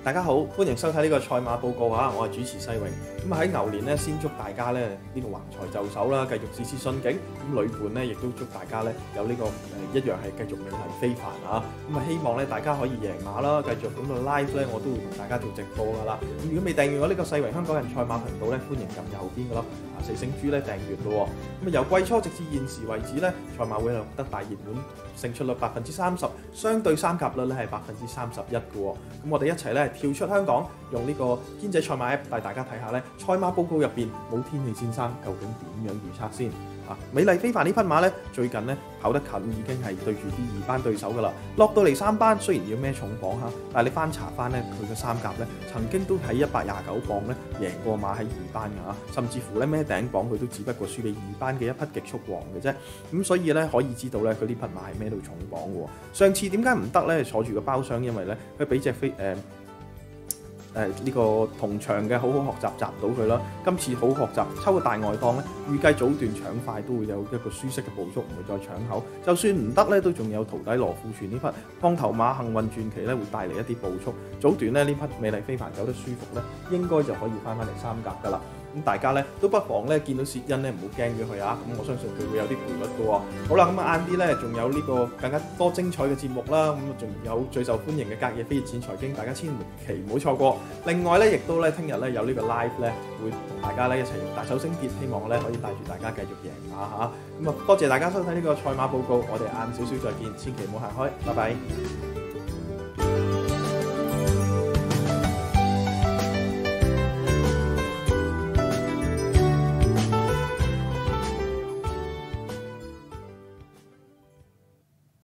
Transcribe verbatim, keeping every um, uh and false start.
大家好，歡迎收睇呢個賽馬報告啊！我係主持西榮。咁喺牛年咧，先祝大家咧呢個橫財就手啦，繼續事事順境。咁女伴咧，亦都祝大家咧有呢個誒一樣係繼續美麗非凡啊！咁啊，希望咧大家可以贏馬啦，繼續咁啊 live 咧，我都會同大家做直播噶啦。咁如果未訂閱我呢個西榮香港人賽馬頻道咧，歡迎撳右邊個粒啊四星珠咧訂閱咯。咁啊，由季初直至現時為止咧，賽馬會錄得大熱門勝出率百分之三十，相對三甲率咧係百分之三十一嘅喎。咁我哋一齊咧跳出香港，用呢個堅仔賽馬 app 帶大家睇下咧賽馬報告入邊冇天氣先生究竟點樣預測先啊！美麗非凡呢匹馬咧最近咧跑得近，已經係對住啲二班對手噶啦，落到嚟三班雖然要孭重磅嚇，但係你翻查翻咧佢嘅三甲咧曾經都喺一百廿九磅咧贏過馬喺二班㗎嚇，甚至乎咧孭頂磅佢都只不過輸俾二班嘅一匹極速王嘅啫。咁所以咧可以知道咧佢呢匹馬係孭到重磅嘅喎。上次點解唔得咧？坐住個包廂，因為咧佢俾隻飛誒。呃誒呢、這個同場嘅好好學習閘到佢啦，今次好學習抽個大外檔咧，預計早段搶快都會有一個舒適嘅步速，唔會再搶口。就算唔得咧，都仲有徒弟羅富全呢匹放頭馬幸運傳奇咧，會帶嚟一啲步速。早段咧呢匹美麗非凡走得舒服咧，應該就可以翻返嚟三甲噶啦。咁大家咧都不妨咧見到薛恩咧唔好驚咗佢啊！咁我相信佢會有啲賠率嘅喎。好啦，咁啊晏啲咧仲有呢個更加多精彩嘅節目啦，咁啊仲有最受歡迎嘅隔夜飛熱錢財經，大家千祈唔好錯過。另外咧，亦都咧聽日咧有呢個 live 咧，會同大家咧一齊用大手星跌，希望咧可以帶住大家繼續贏馬嚇。咁啊多謝大家收睇呢個賽馬報告，我哋晏少少再見，千祈唔好行開，拜拜。